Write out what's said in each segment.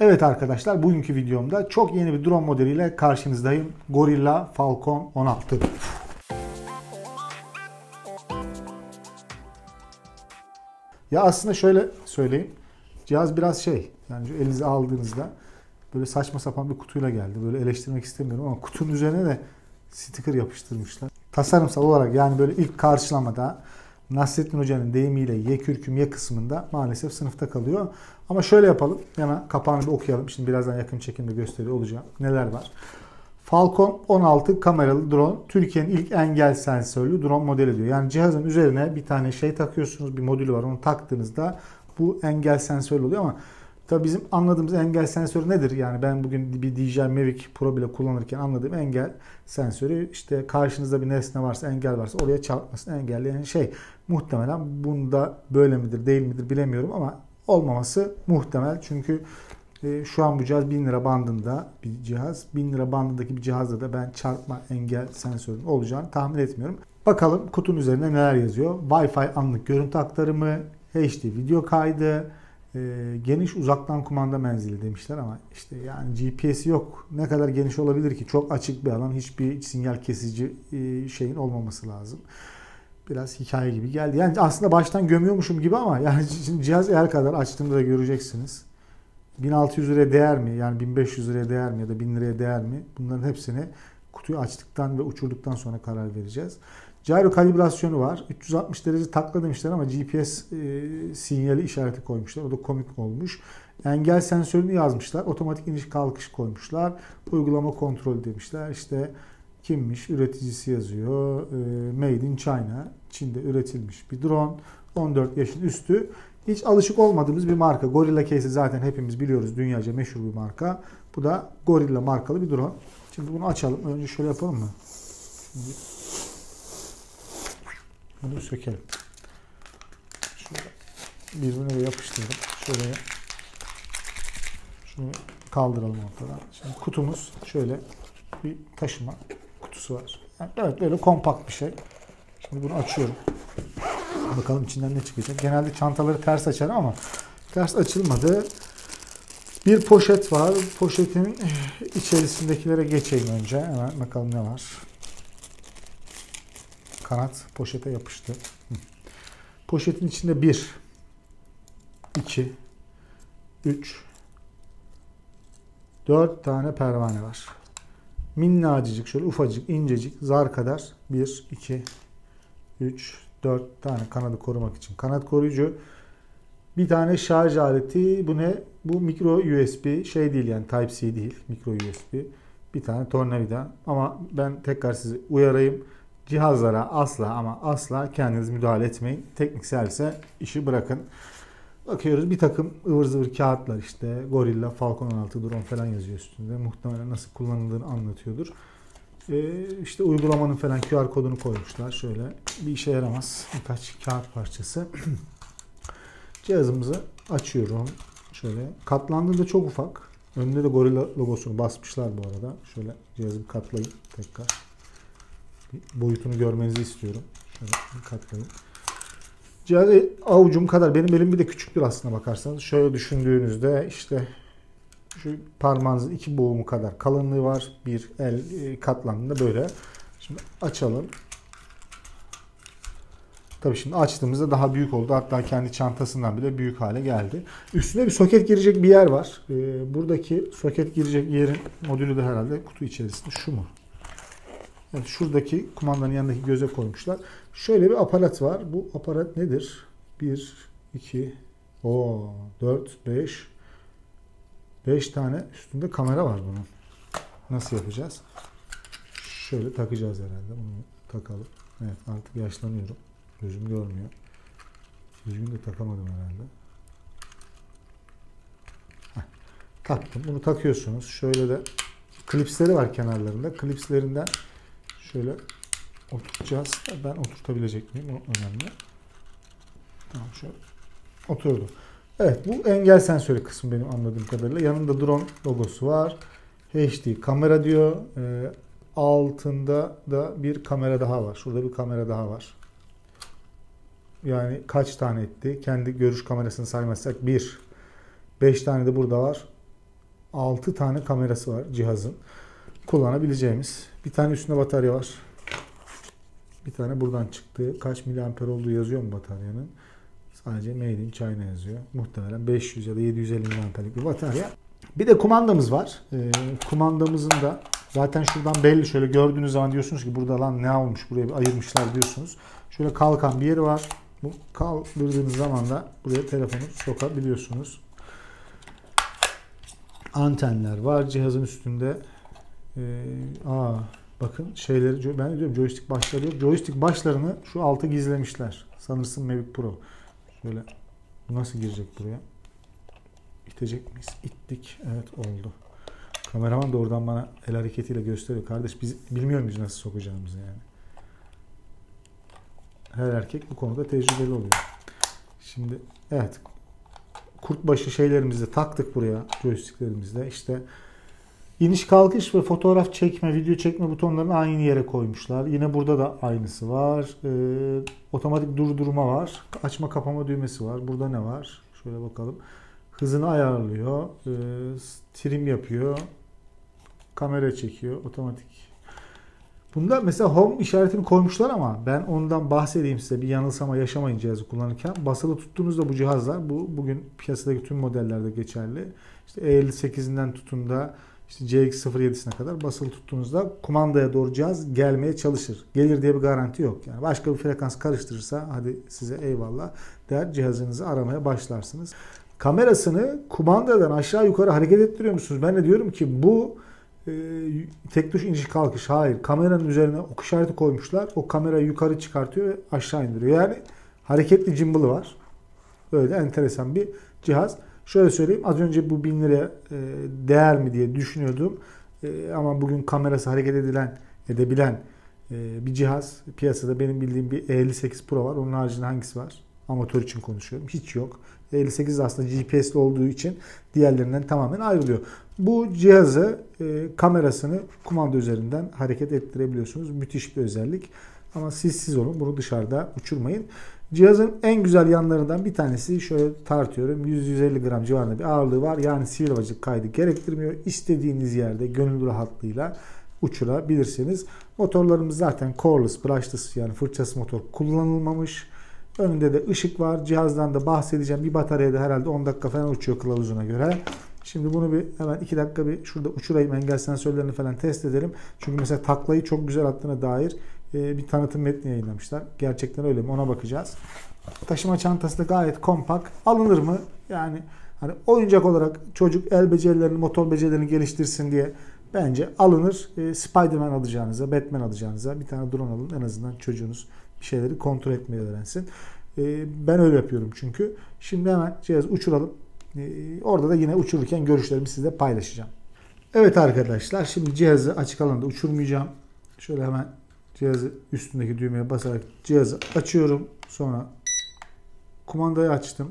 Evet arkadaşlar, bugünkü videomda çok yeni bir drone modeliyle karşınızdayım. Gorilla Falcon 16. Ya aslında şöyle söyleyeyim. Cihaz biraz yani şu elinize aldığınızda böyle saçma sapan bir kutuyla geldi. Böyle eleştirmek istemiyorum ama kutunun üzerine de sticker yapıştırmışlar. Tasarımsal olarak yani böyle ilk karşılamada Nasrettin Hoca'nın deyimiyle ye kürküm ye kısmında maalesef sınıfta kalıyor. Ama şöyle yapalım. Hemen kapağını bir okuyalım. Şimdi birazdan yakın çekimde gösteriyor olacağım. Neler var? Falcon 16 kameralı drone. Türkiye'nin ilk engel sensörlü drone modeli diyor. Yani cihazın üzerine bir tane takıyorsunuz. Bir modülü var. Onu taktığınızda bu engel sensörlü oluyor ama tabii bizim anladığımız engel sensörü nedir? Yani ben bugün bir DJI Mavic Pro bile kullanırken anladığım engel sensörü işte karşınızda bir nesne varsa, engel varsa oraya çarpmasını engelleyen şey. Muhtemelen bunda böyle midir değil midir bilemiyorum ama olmaması muhtemel. Çünkü şu an bu cihaz 1000 lira bandında bir cihaz. 1000 lira bandındaki bir cihazda da ben çarpma engel sensörünün olacağını tahmin etmiyorum. Bakalım kutunun üzerinde neler yazıyor. Wi-Fi anlık görüntü aktarımı, HD video kaydı, geniş uzaktan kumanda menzili demişler ama işte yani GPS'i yok. Ne kadar geniş olabilir ki? Çok açık bir alan, hiçbir sinyal kesici şeyin olmaması lazım. Biraz hikaye gibi geldi. Yani aslında baştan gömüyormuşum gibi ama yani şimdi cihaz eğer kadar açtığımda da göreceksiniz. 1600 liraya değer mi? Yani 1500 liraya değer mi ya da 1000 liraya değer mi? Bunların hepsini kutuyu açtıktan ve uçurduktan sonra karar vereceğiz. Gyro kalibrasyonu var. 360 derece takla demişler ama GPS sinyali işareti koymuşlar. O da komik olmuş. Engel sensörünü yazmışlar. Otomatik iniş kalkış koymuşlar. Uygulama kontrolü demişler. İşte kimmiş? Üreticisi yazıyor. Made in China. Çin'de üretilmiş bir drone. 14 yaşın üstü. Hiç alışık olmadığımız bir marka. Gorilla Case'i zaten hepimiz biliyoruz. Dünyaca meşhur bir marka. Bu da Gorilla markalı bir drone. Şimdi bunu açalım. Önce şöyle yapalım mı? Şimdi bunu sökelim. Şöyle birbirine yapıştıralım. Şöyle şunu kaldıralım ortadan. Şimdi kutumuz şöyle bir taşıma kutusu var. Yani evet, böyle kompakt bir şey. Şimdi bunu açıyorum. Bakalım içinden ne çıkacak. Genelde çantaları ters açarım ama ters açılmadı. Bir poşet var. Poşetin içerisindekilere geçeyim önce. Hemen bakalım ne var. Kanat poşete yapıştı. Poşetin içinde 1, 2, 3, 4 tane pervane var. Minnacık, şöyle ufacık, incecik, zar kadar 1, 2, 3, 4 tane kanadı korumak için kanat koruyucu. Bir tane şarj aleti. Bu ne? Bu micro USB değil yani Type-C değil. Micro USB. Bir tane tornavida. Ama ben tekrar sizi uyarayım. Cihazlara asla kendiniz müdahale etmeyin. Teknik servise işi bırakın. Bakıyoruz bir takım ıvır zıvır kağıtlar işte. Gorilla Falcon 16 drone falan yazıyor üstünde. Muhtemelen nasıl kullanıldığını anlatıyordur. İşte uygulamanın falan QR kodunu koymuşlar. Şöyle bir işe yaramaz. Birkaç kağıt parçası. Cihazımızı açıyorum. Şöyle katlandığında çok ufak. Önünde de Gorilla logosunu basmışlar bu arada. Şöyle cihazı bir katlayayım tekrar. Bir boyutunu görmenizi istiyorum. Şöyle bir katlayayım. Cihaz avucum kadar. Benim elim bir de küçüktür aslına bakarsanız. Şöyle düşündüğünüzde işte şu parmağınızın 2 boğumu kadar kalınlığı var. Bir el katlandığında böyle. Şimdi açalım. Tabii şimdi açtığımızda daha büyük oldu. Hatta kendi çantasından bile büyük hale geldi. Üstüne bir soket girecek bir yer var. Buradaki soket girecek yerin modülü de herhalde kutu içerisinde. Şu mu? Evet, şuradaki kumandanın yanındaki göze koymuşlar. Şöyle bir aparat var. Bu aparat nedir? 1, 2, 4, 5 tane üstünde kamera var bunun. Nasıl yapacağız? Şöyle takacağız herhalde. Bunu takalım. Evet, artık yaşlanıyorum. Gözüm görmüyor. Düzgün de takamadım herhalde. Taktım. Bunu takıyorsunuz. Şöyle de klipsleri var kenarlarında. Klipslerinden şöyle oturtacağız. Ben oturtabilecek miyim? O önemli. Tamam, şöyle oturdu. Evet, bu engel sensörü kısmı benim anladığım kadarıyla. Yanında drone logosu var. HD kamera diyor. Altında da bir kamera daha var. Şurada bir kamera daha var. Yani kaç tane etti? Kendi görüş kamerasını saymazsak 1. 5 tane de burada var. 6 tane kamerası var cihazın. Kullanabileceğimiz. Bir tane üstünde batarya var. Bir tane buradan çıktı. Kaç miliamper olduğu yazıyor mu bataryanın? Sadece Made in China yazıyor. Muhtemelen 500 ya da 750 miliamperlik bir batarya. Bir de kumandamız var. Kumandamızın da zaten şuradan belli. Şöyle gördüğünüz zaman diyorsunuz ki burada lan ne olmuş, buraya bir ayırmışlar diyorsunuz. Şöyle kalkan bir yeri var. Bu kaldırdığınız zaman da buraya telefonu sokabiliyorsunuz. Antenler var cihazın üstünde. Bakın şeyleri, ben diyorum joystick başları yok. Joystick başlarını şu altı gizlemişler. Sanırsın Mavic Pro. Şöyle nasıl girecek buraya? İtecek miyiz? İttik. Evet oldu. Kameraman da oradan bana el hareketiyle gösteriyor. Kardeş biz bilmiyor muyuz nasıl sokacağımızı yani. Her erkek bu konuda tecrübeli oluyor. Şimdi evet. Kurtbaşı şeylerimizi de taktık buraya. Joysticklerimizde. İşte İniş kalkış ve fotoğraf çekme, video çekme butonlarını aynı yere koymuşlar. Yine burada da aynısı var. Otomatik durdurma var. Açma kapama düğmesi var. Burada ne var? Şöyle bakalım. Hızını ayarlıyor. Trim yapıyor. Kamera çekiyor. Otomatik. Bunda mesela home işaretini koymuşlar ama ben ondan bahsedeyim size. Bir yanılsama yaşamayın cihazı kullanırken. Basılı tuttuğunuzda bu cihazlar, bugün piyasadaki tüm modellerde geçerli. İşte E58'inden tutun da İşte CX-07'sine kadar basılı tuttuğunuzda kumandaya doğru cihaz gelmeye çalışır. Gelir diye bir garanti yok. Yani başka bir frekans karıştırırsa hadi size eyvallah der, cihazınızı aramaya başlarsınız. Kamerasını kumandadan aşağı yukarı hareket ettiriyor musunuz? Ben de diyorum ki bu tek tuş iniş kalkış. Hayır. Kameranın üzerine ok işareti koymuşlar. O kamerayı yukarı çıkartıyor ve aşağı indiriyor. Yani hareketli gimbal'ı var. Böyle de enteresan bir cihaz. Şöyle söyleyeyim, az önce bu 1000 liraya değer mi diye düşünüyordum. Ama bugün kamerası hareket edebilen bir cihaz. Piyasada benim bildiğim bir E58 Pro var. Onun haricinde hangisi var? Amatör için konuşuyorum. Hiç yok. E58 aslında GPS'li olduğu için diğerlerinden tamamen ayrılıyor. Bu cihazı kamerasını kumanda üzerinden hareket ettirebiliyorsunuz. Müthiş bir özellik. Ama siz olun. Bunu dışarıda uçurmayın. Cihazın en güzel yanlarından bir tanesi, şöyle tartıyorum, 100-150 gram civarında bir ağırlığı var. Yani sivilcik kaydı gerektirmiyor. İstediğiniz yerde gönül rahatlığıyla uçurabilirsiniz. Motorlarımız zaten coreless, brushless, yani fırçası motor kullanılmamış. Önünde de ışık var. Cihazdan da bahsedeceğim. Bir bataryada herhalde 10 dakika falan uçuyor kılavuzuna göre. Şimdi bunu bir hemen 2 dakika bir şurada uçurayım. Engel sensörlerini falan test edelim. Çünkü mesela taklayı çok güzel attığına dair bir tanıtım metni yayınlamışlar. Gerçekten öyle mi? Ona bakacağız. Taşıma çantası da gayet kompakt. Alınır mı? Yani hani oyuncak olarak çocuk el becerilerini, motor becerilerini geliştirsin diye bence alınır. Spider-Man alacağınıza, Batman alacağınıza bir tane drone alın. En azından çocuğunuz bir şeyleri kontrol etmeyi öğrensin. Ben öyle yapıyorum çünkü. Şimdi hemen cihazı uçuralım. Orada da yine uçururken görüşlerimi sizle paylaşacağım. Evet arkadaşlar, şimdi cihazı açık alanda uçurmayacağım. Şöyle hemen cihazı üstündeki düğmeye basarak cihazı açıyorum. Sonra kumandayı açtım.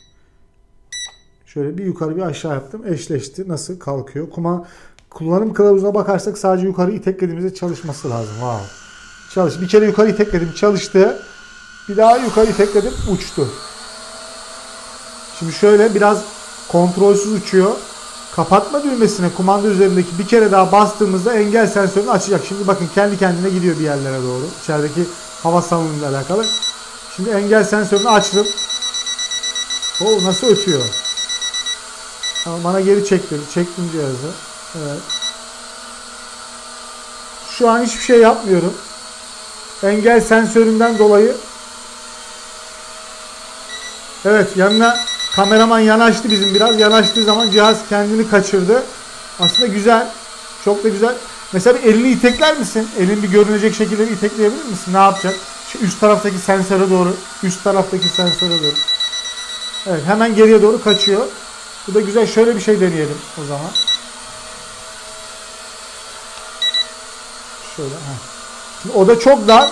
Şöyle bir yukarı bir aşağı yaptım. Eşleşti. Nasıl kalkıyor? Kullanım kılavuzuna bakarsak sadece yukarı iteklediğimizde çalışması lazım. Wow. Çalış. Bir kere yukarı itekledim. Çalıştı. Bir daha yukarı itekledim. Uçtu. Şimdi şöyle biraz kontrolsüz uçuyor. Kapatma düğmesine kumanda üzerindeki bir kere daha bastığımızda engel sensörünü açacak. Şimdi bakın kendi kendine gidiyor bir yerlere doğru. İçerideki hava salınımıyla alakalı. Şimdi engel sensörünü açtım. Oo, nasıl ötüyor? Ama bana geri çekti. Çektim cihazı. Evet. Şu an hiçbir şey yapmıyorum. Engel sensöründen dolayı. Evet, yanına kameraman yanaştı bizim biraz. Yanaştığı zaman cihaz kendini kaçırdı. Aslında güzel. Çok da güzel. Mesela bir elini itekler misin? Elini bir görünecek şekilde itekleyebilir misin? Ne yapacak? Şu üst taraftaki sensöre doğru. Üst taraftaki sensöre doğru. Evet, hemen geriye doğru kaçıyor. Bu da güzel. Şöyle bir şey deneyelim o zaman. Şöyle. Şimdi o da çok dar.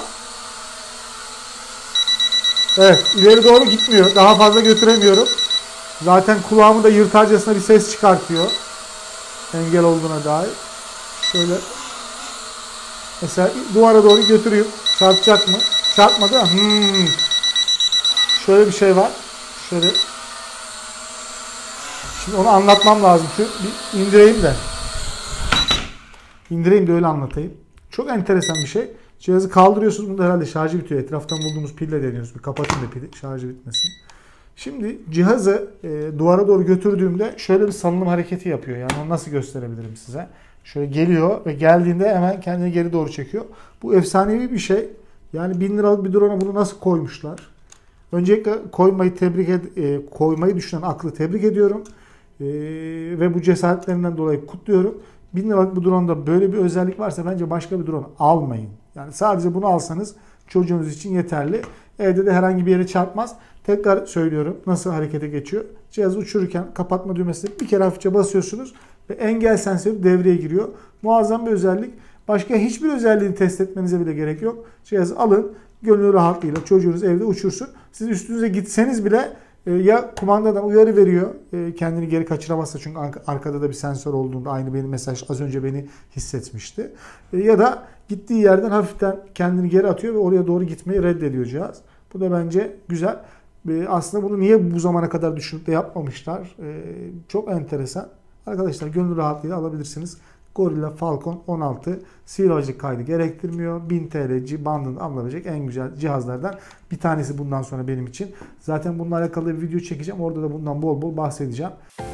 Evet, ileri doğru gitmiyor. Daha fazla götüremiyorum. Zaten kulağımı da yırtarcasına bir ses çıkartıyor. Engel olduğuna dair. Şöyle. Mesela duvara doğru götürüyorum. Çarpacak mı? Çarpmadı mı? Şöyle bir şey var. Şöyle. Şimdi onu anlatmam lazım. Şu bir indireyim de öyle anlatayım. Çok enteresan bir şey. Cihazı kaldırıyorsunuz. Bunda herhalde şarjı bitiyor. Etraftan bulduğumuz pille deniyoruz. Bir kapatın da pili, şarjı bitmesin. Şimdi cihazı duvara doğru götürdüğümde şöyle bir salınım hareketi yapıyor. Yani onu nasıl gösterebilirim size? Şöyle geliyor ve geldiğinde hemen kendini geri doğru çekiyor. Bu efsanevi bir şey. Yani 1000 liralık bir drone'a bunu nasıl koymuşlar? Öncelikle koymayı düşünen aklı tebrik ediyorum. Ve bu cesaretlerinden dolayı kutluyorum. 1000 liralık bir drone'da böyle bir özellik varsa bence başka bir drone almayın. Yani sadece bunu alsanız çocuğunuz için yeterli. Evde de herhangi bir yere çarpmaz. Tekrar söylüyorum nasıl harekete geçiyor. Cihazı uçururken kapatma düğmesine bir kere hafifçe basıyorsunuz ve engel sensörü devreye giriyor. Muazzam bir özellik. Başka hiçbir özelliğini test etmenize bile gerek yok. Cihazı alın, gönül rahatlığıyla çocuğunuz evde uçursun. Siz üstünüze gitseniz bile ya kumandadan uyarı veriyor kendini geri kaçıramazsa, çünkü arkada da bir sensör olduğunda aynı benim mesaj az önce beni hissetmişti. Ya da gittiği yerden hafiften kendini geri atıyor ve oraya doğru gitmeyi reddediyor cihaz. Bu da bence güzel. Aslında bunu niye bu zamana kadar düşünüp de yapmamışlar? Çok enteresan. Arkadaşlar gönül rahatlığıyla alabilirsiniz. Gorilla Falcon 16 sivilacık kaydı gerektirmiyor. 1000 TL bandını alınabilecek en güzel cihazlardan bir tanesi bundan sonra benim için. Zaten bununla alakalı bir video çekeceğim. Orada da bundan bol bol bahsedeceğim.